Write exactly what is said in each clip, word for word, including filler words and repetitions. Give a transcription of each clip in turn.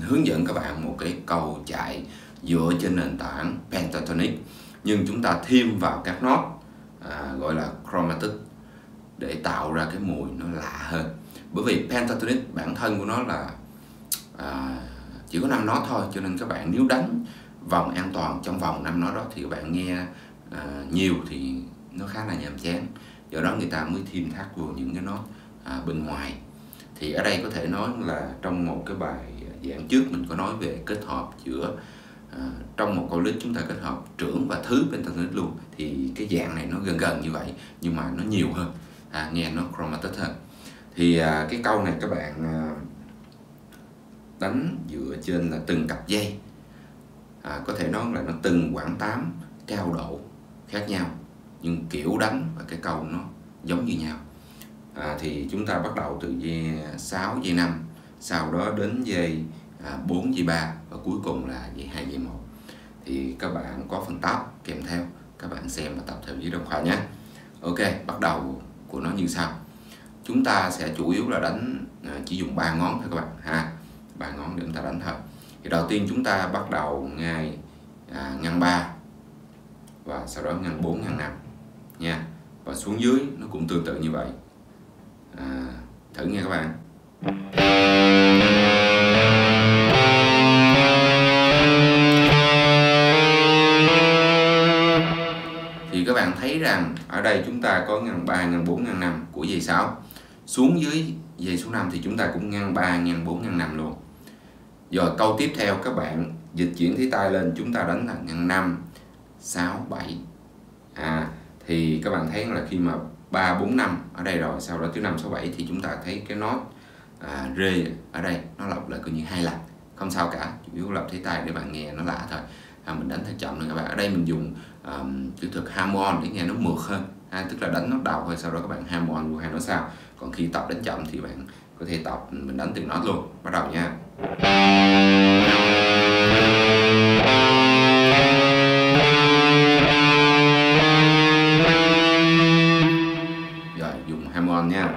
hướng dẫn các bạn một cái câu chạy dựa trên nền tảng pentatonic, nhưng chúng ta thêm vào các nốt à, gọi là chromatic để tạo ra cái mùi nó lạ hơn. Bởi vì pentatonic bản thân của nó là à, chỉ có năm nốt thôi, cho nên các bạn nếu đánh vòng an toàn trong vòng năm nốt đó thì các bạn nghe à, nhiều thì nó khá là nhàm chán. Do đó người ta mới thêm thắt vô những cái nốt à, bên ngoài. Thì ở đây có thể nói là trong một cái bài giảng trước mình có nói về kết hợp giữa à, trong một câu list chúng ta kết hợp trưởng và thứ pentatonic luôn, thì cái dạng này nó gần gần như vậy nhưng mà nó nhiều hơn, à, nghe nó chromatic hơn. Thì à, cái câu này các bạn à, đánh dựa trên là từng cặp dây, à, có thể nói là nó từng quãng tám cao độ khác nhau nhưng kiểu đánh và cái câu nó giống như nhau. À, thì chúng ta bắt đầu từ dây sáu, dây năm, sau đó đến dây à, bốn, dây ba và cuối cùng là dây hai, dây một. Thì các bạn có phần tab kèm theo, các bạn xem và tập theo dưới đồng khoa nhé. Ok, bắt đầu của nó như sau. Chúng ta sẽ chủ yếu là đánh à, chỉ dùng ba ngón thôi các bạn ha, ba ngón để chúng ta đánh thôi. Thì đầu tiên chúng ta bắt đầu ngay à, ngăn ba và sau đó ngăn bốn, ngăn năm nha, và xuống dưới nó cũng tương tự như vậy. À, thử nghe các bạn. Thì các bạn thấy rằng ở đây chúng ta có ngăn ba, ngăn bốn, ngăn năm của dây sáu. Xuống dưới dây số năm thì chúng ta cũng ngăn ba, ngăn bốn, ngăn năm luôn. Rồi câu tiếp theo các bạn dịch chuyển cái tay lên, chúng ta đánh là ngăn năm, sáu, bảy. À, thì các bạn thấy là khi mà ba, bốn, năm ở đây rồi, sau đó tới năm, sáu, bảy thì chúng ta thấy cái nốt à, rê ở đây nó lặp lại coi như hai lần, không sao cả, chủ yếu lặp thấy tay để bạn nghe nó lạ thôi. À, mình đánh thật chậm nữa các bạn. Ở đây mình dùng um, kỹ thuật hammer để nghe nó mượt hơn, à, tức là đánh nốt đầu thôi, sau đó các bạn hammer vô hai nốt sau. Còn khi tập đánh chậm thì bạn có thể tập mình đánh từng nốt luôn. Bắt đầu nha. Rồi dùng hammer nha.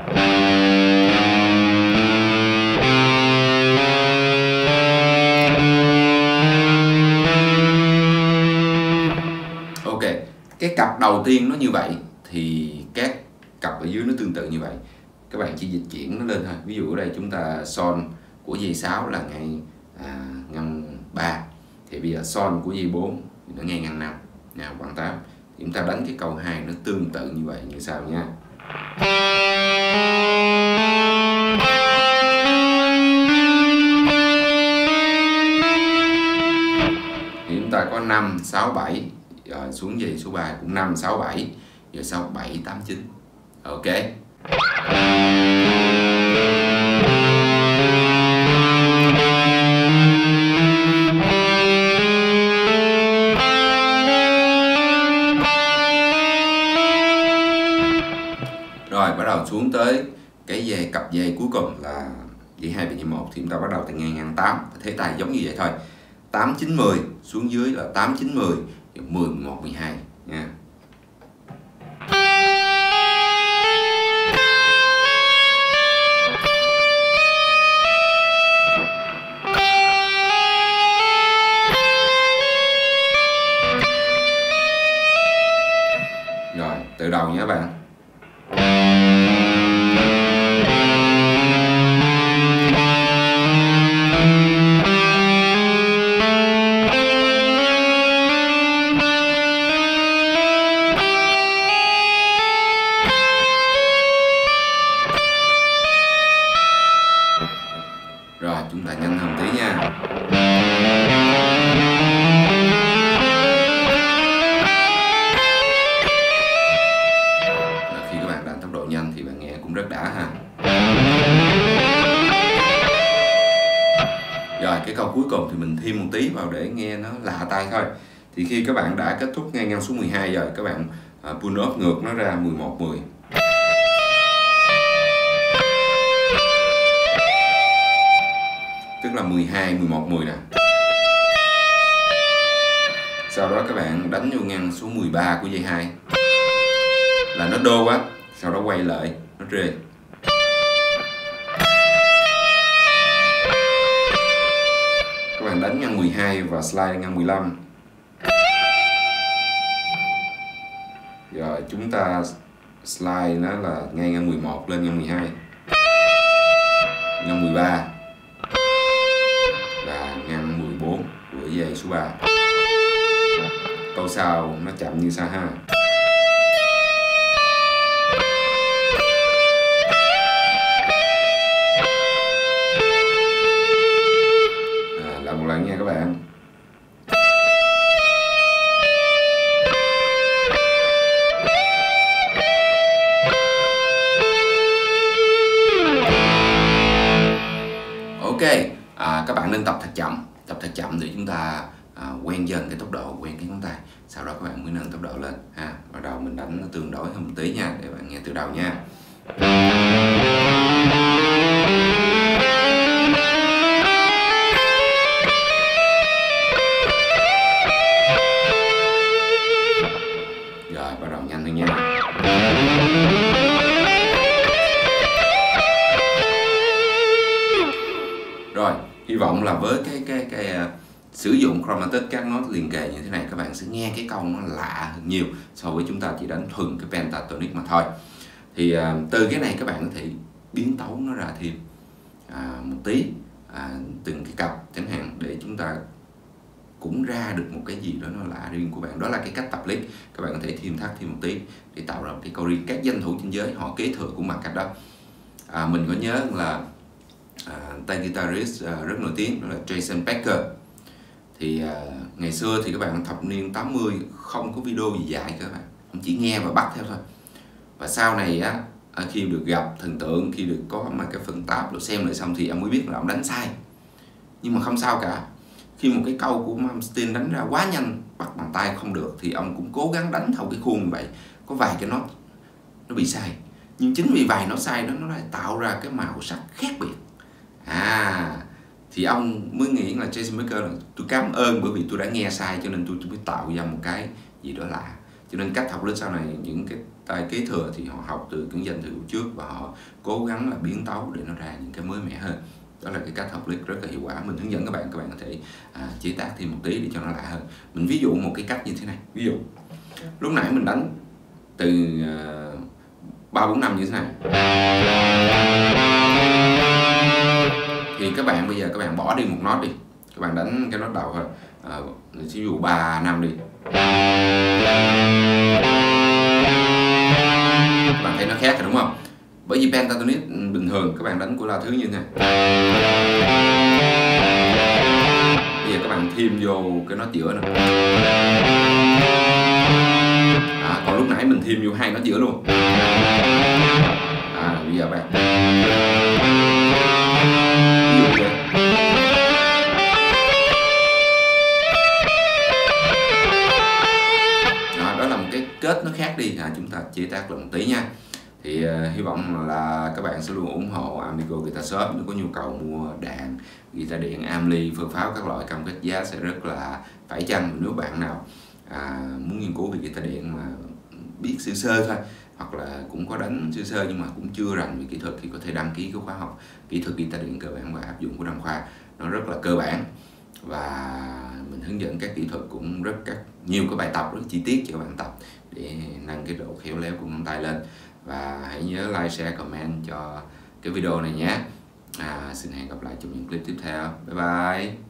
Ok, cái cặp đầu tiên nó như vậy thì các cặp ở dưới nó tương tự như vậy. Các bạn chỉ dịch chuyển nó lên thôi. Ví dụ ở đây chúng ta son của dây sáu là ngay à, ngăn ba, thì bây giờ son của dây bốn thì nó ngay ngăn năm, nào quãng tám. Thì chúng ta đánh cái câu hai nó tương tự như vậy như sau nha. Thì chúng ta có năm, sáu, bảy, rồi xuống dây số ba cũng năm, sáu, bảy, rồi sau bảy, tám, chín. Ok. Rồi bắt đầu xuống tới cái dây cặp dây cuối cùng là dây hai và dây một, thì chúng ta bắt đầu từ ngay ngăn tám, thế tay giống như vậy thôi. tám, chín, mười, xuống dưới là tám, chín, mười, mười, mười một, mười hai nha. Rồi, từ đầu nhé các bạn. Rồi, chúng ta nhanh hơn tí nha. Rồi, khi các bạn đánh tốc độ nhanh thì bạn nghe cũng rất đã ha. Rồi, cái câu cuối cùng thì mình thêm một tí vào để nghe nó lạ tai thôi. Thì khi các bạn đã kết thúc ngay ngăn số mười hai rồi, các bạn uh, pull off ngược nó ra mười một, mười. Tức là mười hai, mười một, mười nè. Sau đó các bạn đánh vô ngăn số mười ba của dây hai là nó đô quá, sau đó quay lại nó rê. các bạn đánh ngang mười hai và slide ngang mười lăm. Rồi chúng ta slide nó là ngay ngang mười một lên ngang mười hai, ngang mười ba và ngang mười bốn của dây số ba. Câu sau nó chậm như sau ha. À, làm một lần nha các bạn. Ok, à, các bạn nên tập thật chậm, tập thật chậm để chúng ta à, quen dần cái tốc độ, quen cái ngón tay. Sau đó các bạn mới nâng tốc độ lên ha. Bắt đầu mình đánh nó tương đối hơn một tí nha, để bạn nghe từ đầu nha. Rồi bắt đầu nhanh hơn nha. Rồi, hy vọng là với cái cái cái uh, sử dụng chromatic các nốt liền kề như thế này, các bạn sẽ nghe cái câu nó lạ hơn nhiều so với chúng ta chỉ đánh thuần cái pentatonic mà thôi. Thì uh, từ cái này các bạn có thể biến tấu nó ra thêm uh, một tí, uh, từng cái cặp chẳng hạn, để chúng ta cũng ra được một cái gì đó nó lạ riêng của bạn. Đó là cái cách tập lick. Các bạn có thể thêm thắt thêm một tí để tạo ra một cái câu riêng. Các danh thủ trên giới họ kế thừa cũng bằng cách đó. À, mình có nhớ là à, tay guitarist à, rất nổi tiếng đó là Jason Becker. Thì à, ngày xưa thì các bạn thập niên tám mươi không có video gì dạy các bạn, ông chỉ nghe và bắt theo thôi. Và sau này á, khi được gặp thần tượng, khi được có mà cái phần tab rồi xem lại xong thì ông mới biết là ông đánh sai. Nhưng mà không sao cả. Khi một cái câu của Malmsteen đánh ra quá nhanh, bắt bằng tay không được, thì ông cũng cố gắng đánh theo cái khuôn như vậy. Có vài cái nốt nó bị sai, nhưng chính vì vài nốt sai đó nó lại tạo ra cái màu sắc khác biệt. À, thì ông mới nghĩ là Jason Becker là tôi cảm ơn bởi vì tôi đã nghe sai, cho nên tôi mới tạo ra một cái gì đó lạ. Cho nên cách học lick sau này, những cái tay kế thừa thì họ học từ những danh thủ trước và họ cố gắng là biến tấu để nó ra những cái mới mẻ hơn. Đó là cái cách học lick rất là hiệu quả. Mình hướng dẫn các bạn, các bạn có thể à, chế tác thêm một tí để cho nó lạ hơn. Mình ví dụ một cái cách như thế này. Ví dụ lúc nãy mình đánh từ ba bốn năm như thế này, thì các bạn bây giờ các bạn bỏ đi một nốt đi, các bạn đánh cái nốt đầu thôi. À, ví dụ ba năm đi, các bạn thấy nó khác rồi đúng không? Bởi vì pentatonic bình thường các bạn đánh của la thứ như thế này. Bây giờ các bạn thêm vô cái nốt giữa nữa. À, còn lúc nãy mình thêm vô hai nốt giữa luôn. À, bây giờ bạn ví dụ vậy. Đó, đó là một cái kết nó khác đi. À, chúng ta chế tác lại một tí nha. Thì uh, hy vọng là các bạn sẽ luôn ủng hộ Amigo Guitar Shop. Nếu có nhu cầu mua đàn, guitar điện, ampli, phơ pháo các loại, cam kết giá sẽ rất là phải chăng. Nếu bạn nào à, muốn nghiên cứu về guitar điện mà biết sơ sơ thôi, hoặc là cũng có đánh sơ sơ nhưng mà cũng chưa rành về kỹ thuật, thì có thể đăng ký cái khóa học kỹ thuật guitar điện cơ bản và áp dụng của Đăng Khoa. Nó rất là cơ bản và mình hướng dẫn các kỹ thuật cũng rất các nhiều cái bài tập rất chi tiết cho các bạn tập để nâng cái độ khéo léo của ngón tay lên. Và hãy nhớ like, share, comment cho cái video này nhé. À, xin hẹn gặp lại trong những clip tiếp theo. Bye bye.